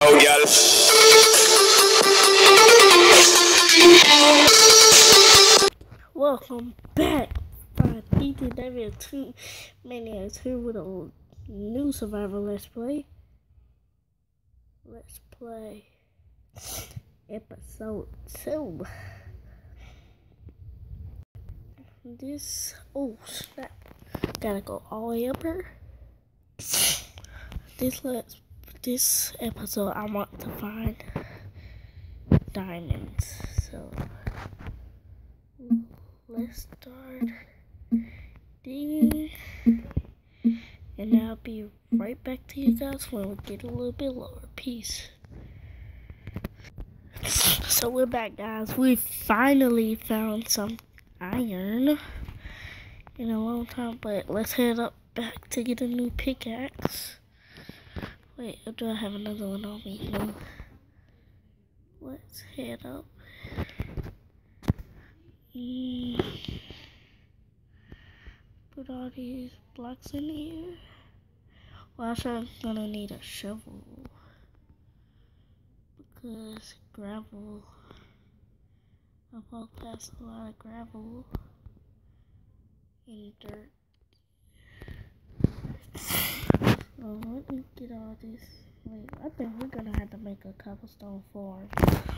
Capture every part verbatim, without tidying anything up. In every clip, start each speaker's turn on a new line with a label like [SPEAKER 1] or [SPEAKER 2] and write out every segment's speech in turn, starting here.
[SPEAKER 1] Oh, got it.
[SPEAKER 2] Welcome back. Uh, D T W two Maniacs here with a new Survivor Let's Play. Let's play episode two. This, oh snap, gotta go all the way up here. This let's, this episode I want to find diamonds, so let's start digging, and I'll be right back to you guys when we get a little bit lower. Peace. So we're back, guys. We finally found some iron in a long time, but let's head up back to get a new pickaxe. Wait, or do I have another one on me? No. Let's head up. Mm. Put all these blocks in here. Well, I'm gonna need a shovel because gravel. I've walked past a lot of gravel and dirt. So let me get all this. Wait, I think we're gonna have to make a cobblestone farm.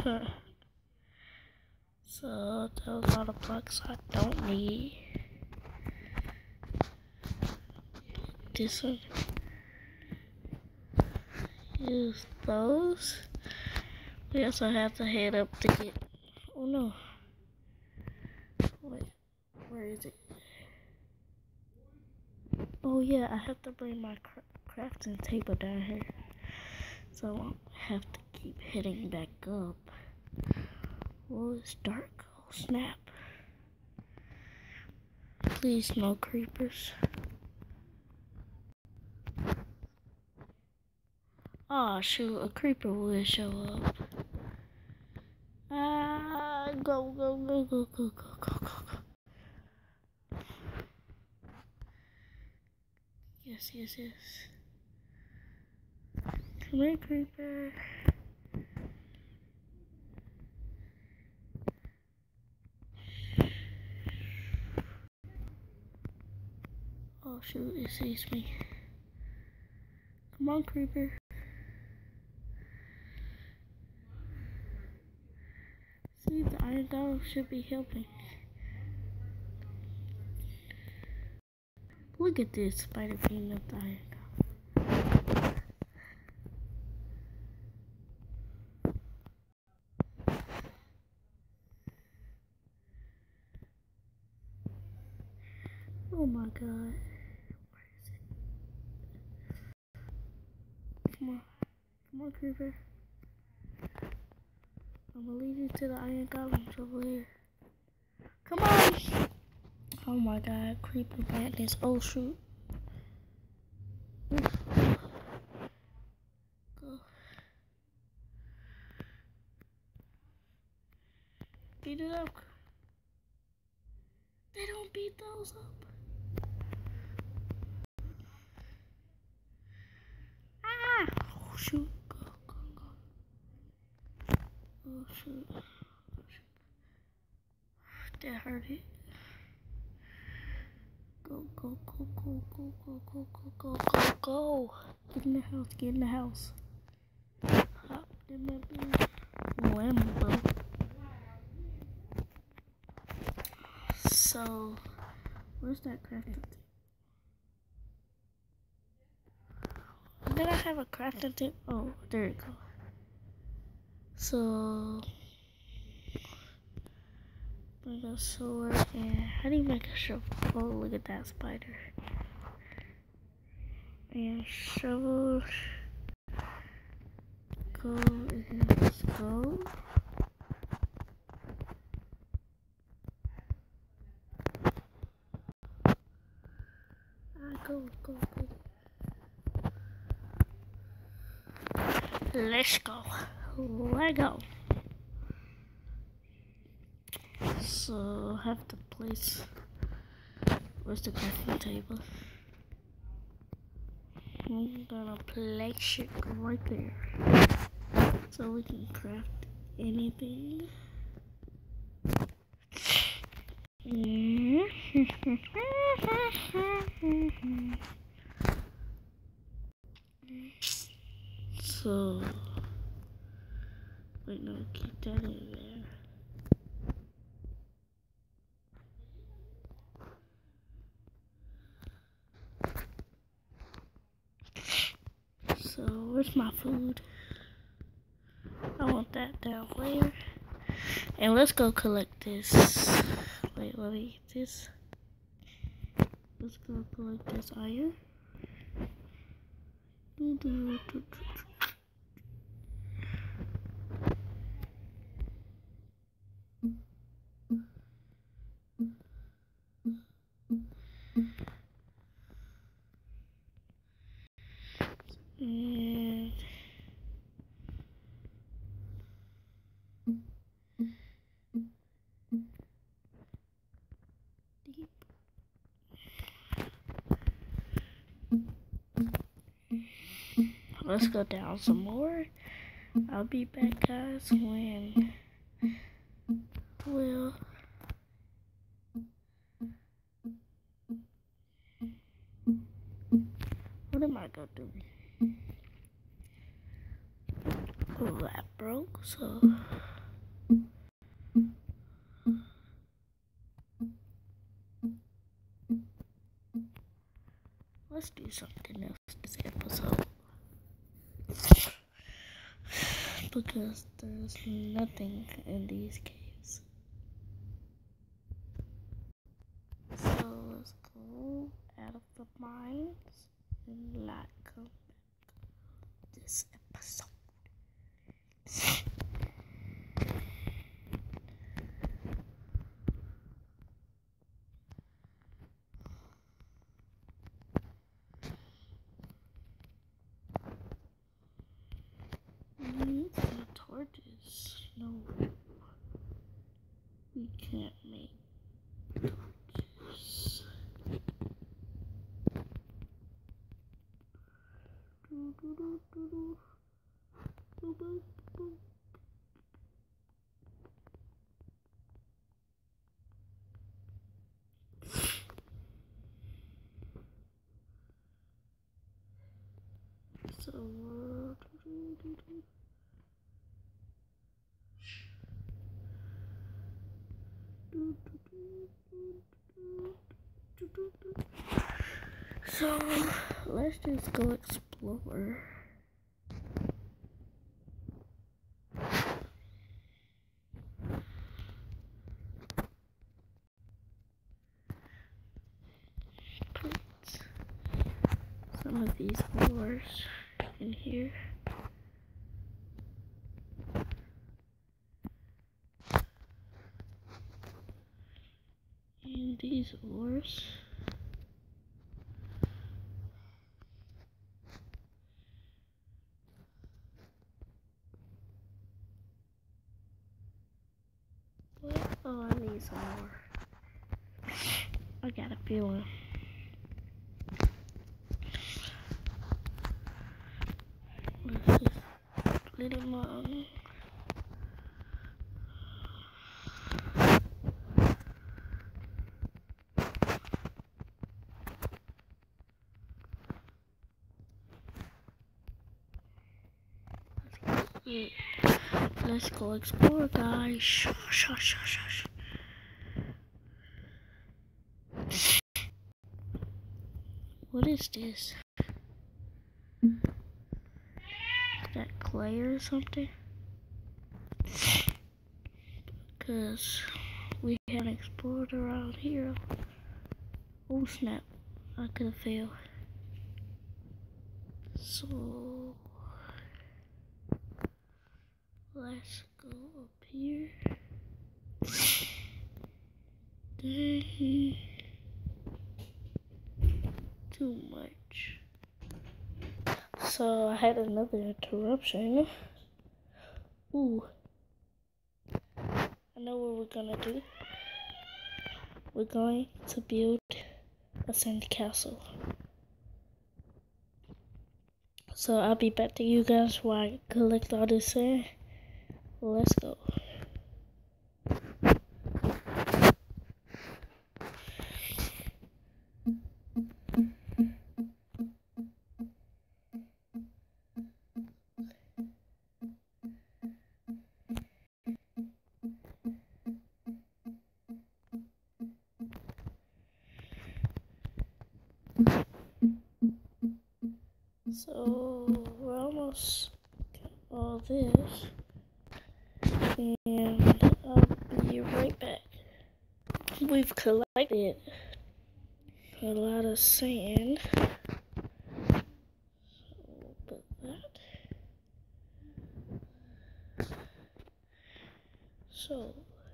[SPEAKER 2] So there's a lot of blocks I don't need. This one. Use those. We also have to head up to get. Oh no. Wait, where is it? Oh yeah, I have to bring my cra crafting table down here. So I have to keep heading back up. Oh, it's dark. Oh snap. Please no creepers. Oh shoot, a creeper will show up. Ah, go, go, go, go, go, go, go, go, go. Yes, yes, yes. Come here, creeper. Oh shoot, it sees me. Come on, creeper. See, the iron golem should be helping. Look at this spider beating up the iron golem. Oh my god. Where is it? Come on. Come on, creeper. I'm gonna lead you to the iron golems over here. Come on! Oh my god, creeper madness. Oh shoot. Oof. Go. Beat it up. They don't beat those up. Ah! Oh shoot. Go, go, go. Oh shoot. Oh, shoot. That hurt it. Go, go, go, go, go, go, go, go, go, go, go. Get in the house, get in the house. Hop in that blue Lambo. So, where's that crafting table? Did I have a crafting table? Oh, there you go. So, bring a sword and how do you make a shovel? Oh, look at that spider. And shovel. Go and let's go. Ah, go, go, go. Let's go. Let go. So I have to place. Where's the crafting table? I'm gonna place it right there. So we can craft anything. So wait, no, keep that in there. So where's my food? I want that down there. And let's go collect this. Wait, let me get this. Let's go collect this iron. And let's go down some more. I'll be back, guys, when we'll what am I gonna do? Oh, that broke, so let's do something else this episode. Because there's nothing in these caves. So let's go out of the mines and not come back this episode. We need some torches. No, we can't make torches. Do, do, do, do, do. Boop, boop, boop. So, uh, do, do, do. Do, do, do, do, do, do, do. So, let's just go explore. Put some of these ores in here. And these ores. What? Oh, I need some more. I got a feeling. Let's just split them up. Let's go explore, guys. Shush, shush, shush, shush. What is this? Is that clay or something? Because we haven't explored around here. Oh snap, I could have failed. So let's go up here. Too much. So I had another interruption. Ooh. I know what we're gonna do. We're going to build a sand castle. So I'll be back to you guys while I collect all this sand. Let's go. So we're almost got all this, and I'll be right back. We've collected a lot of sand. So we'll put that. So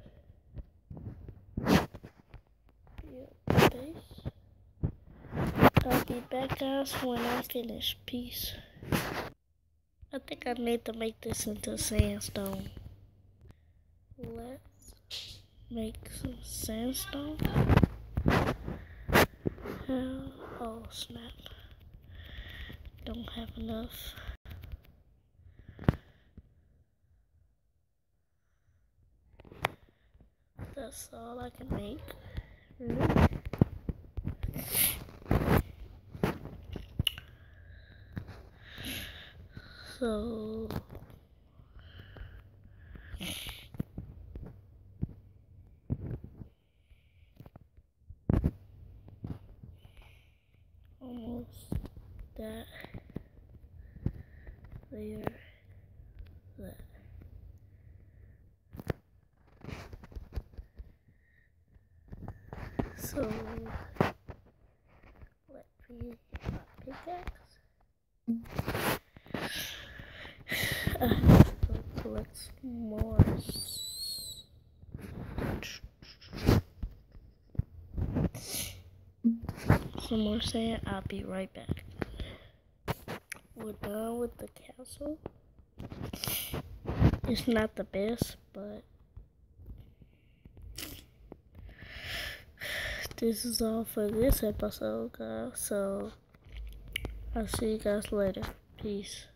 [SPEAKER 2] yeah, base. I'll be back, guys, when I finish. Peace. I think I need to make this into sandstone. Let's make some sandstone. Uh, oh snap. Don't have enough. That's all I can make. Really? So almost that there, that. So let me get my pickaxe. I have to collect some more. Some more sand. I'll be right back. We're done with the castle. It's not the best, but this is all for this episode, guys. So I'll see you guys later. Peace.